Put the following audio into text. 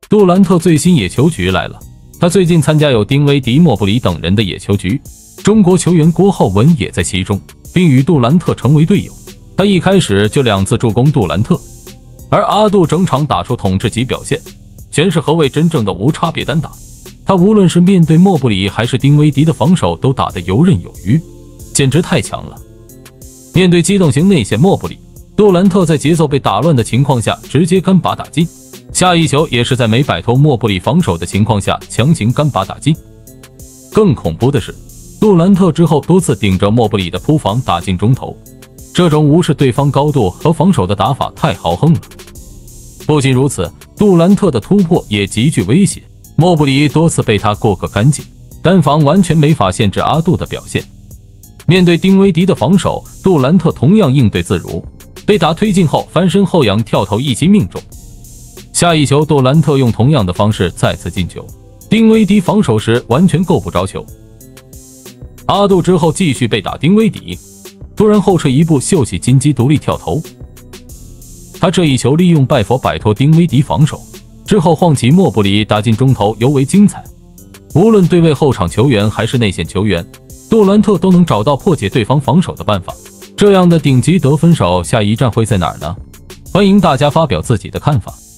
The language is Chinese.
杜兰特最新野球局来了，他最近参加有丁威迪、莫布里等人的野球局，中国球员郭浩文也在其中，并与杜兰特成为队友。他一开始就2次助攻杜兰特，而阿杜整场打出统治级表现，全是何谓真正的无差别单打。他无论是面对莫布里还是丁威迪的防守都打得游刃有余，简直太强了。面对机动型内线莫布里，杜兰特在节奏被打乱的情况下直接干拔打进，下一球也是在没摆脱莫布里防守的情况下强行干拔打进。更恐怖的是，杜兰特之后多次顶着莫布里的扑防打进中投，这种无视对方高度和防守的打法太豪横了。不仅如此，杜兰特的突破也极具威胁，莫布里多次被他过个干净，单防完全没法限制阿杜的表现。面对丁威迪的防守，杜兰特同样应对自如，被打推进后翻身后仰跳投一击命中。下一球，杜兰特用同样的方式再次进球，丁威迪防守时完全够不着球。阿杜之后继续被打丁威迪，突然后撤一步秀起金鸡独立跳投。他这一球利用拜佛摆脱丁威迪防守，之后晃起莫布里打进中投，尤为精彩。无论对位后场球员还是内线球员，杜兰特都能找到破解对方防守的办法。这样的顶级得分手，下一站会在哪儿呢？欢迎大家发表自己的看法。